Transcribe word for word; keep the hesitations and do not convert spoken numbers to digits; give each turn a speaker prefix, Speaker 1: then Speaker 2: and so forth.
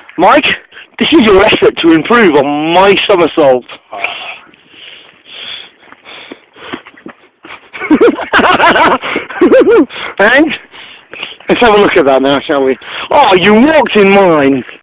Speaker 1: Mike, this is your effort to improve on my somersault. And let's have a look at that now, shall we? Oh, you walked in mine.